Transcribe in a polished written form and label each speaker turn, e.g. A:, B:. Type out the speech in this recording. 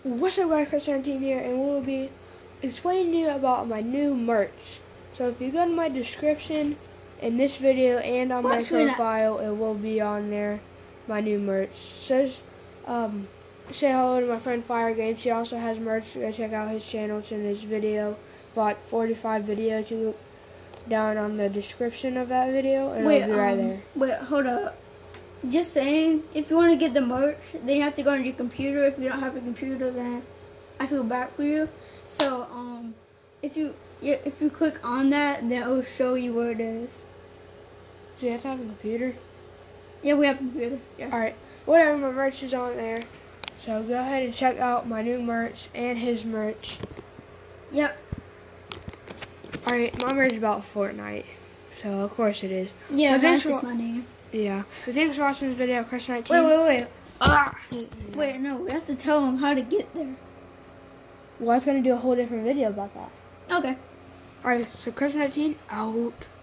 A: What's up guys, Chris17 here, and we'll be explaining to you about my new merch. So if you go to my description in this video and on my profile, it will be on there, my new merch. It says, say hello to my friend Fire Games. He also has merch. Go check out his channel. It's in his video. About 45 videos. You go down on the description of that video, and it'll be right there.
B: Wait, hold up. Just saying, if you want to get the merch, then you have to go on your computer. If you don't have a computer, then I feel bad for you. So, if you click on that, then it will show you where it is.
A: Do you have to have a computer?
B: Yeah, we have a computer. Yeah.
A: Alright, whatever, my merch is on there. So go ahead and check out my new merch and his merch.
B: Yep.
A: Alright, my merch is about Fortnite. So, of course it is.
B: Yeah, that's just my name.
A: Yeah. So thanks for watching this video, Chris19.
B: Wait. Wait, no, we have to tell them how to get there.
A: Well, I was going to do a whole different video about that.
B: Okay.
A: Alright, so Chris19 out.